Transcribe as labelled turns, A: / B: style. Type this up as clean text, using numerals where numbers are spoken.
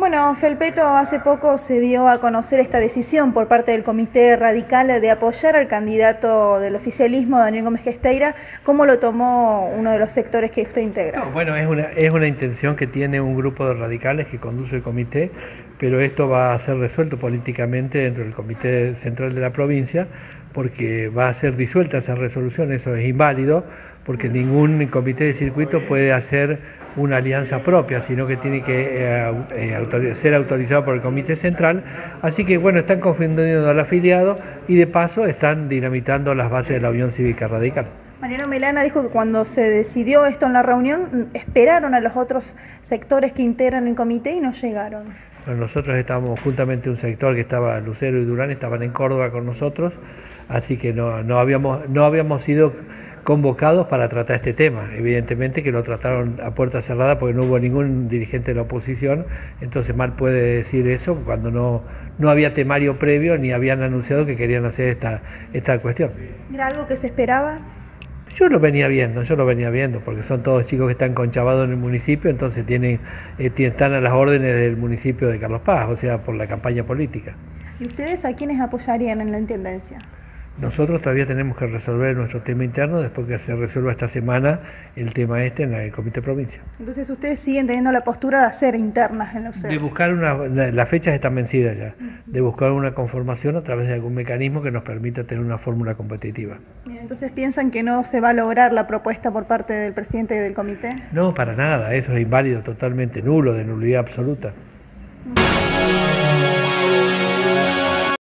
A: Bueno, Felpeto, hace poco se dio a conocer esta decisión por parte del Comité Radical de apoyar al candidato del oficialismo, Daniel Gómez Gesteira. ¿Cómo lo tomó uno de los sectores que usted integra?
B: No, bueno, es una intención que tiene un grupo de radicales que conduce el comité, pero esto va a ser resuelto políticamente dentro del Comité Central de la provincia, porque va a ser disuelta esa resolución. Eso es inválido, porque ningún comité de circuito puede hacer una alianza propia, sino que tiene que ser autorizado por el Comité Central. Así que bueno, están confundiendo al afiliado y de paso están dinamitando las bases de la Unión Cívica Radical.
A: Mariano Melana dijo que cuando se decidió esto en la reunión, esperaron a los otros sectores que integran el comité y no llegaron.
B: Bueno, nosotros estábamos juntamente un sector que estaba, Lucero y Durán, estaban en Córdoba con nosotros, así que no habíamos sido convocados para tratar este tema. Evidentemente que lo trataron a puerta cerrada porque no hubo ningún dirigente de la oposición, entonces mal puede decir eso cuando no había temario previo ni habían anunciado que querían hacer esta cuestión.
A: ¿Era algo que se esperaba?
B: Yo lo venía viendo, porque son todos chicos que están conchavados en el municipio, entonces están a las órdenes del municipio de Carlos Paz, o sea, por la campaña política.
A: ¿Y ustedes a quiénes apoyarían en la intendencia?
B: Nosotros todavía tenemos que resolver nuestro tema interno después que se resuelva esta semana el tema en el Comité Provincia.
A: Entonces ustedes siguen teniendo la postura de hacer internas en la UCER.
B: De buscar las fechas están vencidas ya, de buscar una conformación a través de algún mecanismo que nos permita tener una fórmula competitiva.
A: Bien, entonces piensan que no se va a lograr la propuesta por parte del presidente del comité.
B: No, para nada, eso es inválido, totalmente nulo, de nulidad absoluta.